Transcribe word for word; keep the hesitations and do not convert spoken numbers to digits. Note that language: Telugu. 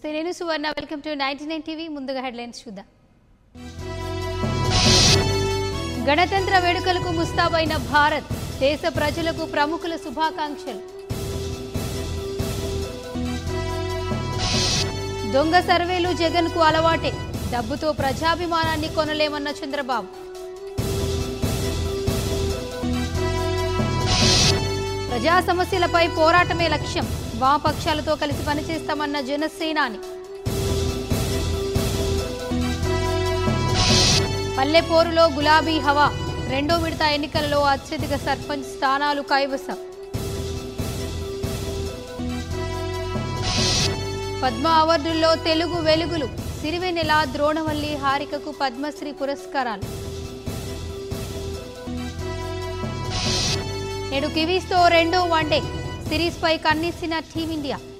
నమస్తే నేను Suvarna welcome to ninety nine TV ముందుగా హెడ్లైన్స్ చూద్దాం. గణతంత్ర వేడుకలకు ముస్తాబైన భారత్, దేశ ప్రజలకు ప్రముఖుల శుభాకాంక్షలు. దొంగ సర్వేలు జగన్ కు అలవాటే, డబ్బుతో ప్రజాభిమానాన్ని కొనలేమన్న చంద్రబాబు. ప్రజా సమస్యలపై పోరాటమే లక్ష్యం, వామపక్షాలతో కలిసి పనిచేస్తామన్న జనసేనాని. పల్లెపోరులో గులాబీ హవా, రెండో విడత ఎన్నికలలో అత్యధిక సర్పంచ్ స్థానాలు కైవసం. పద్మ అవార్డుల్లో తెలుగు వెలుగులు, సిరివెన్నెల, ద్రోణవల్లి, హారికకు పద్మశ్రీ పురస్కారాలు. నేడు కివీస్తో రెండో వన్డే సిరీస్ పై కన్నేసిన టీమిండియా.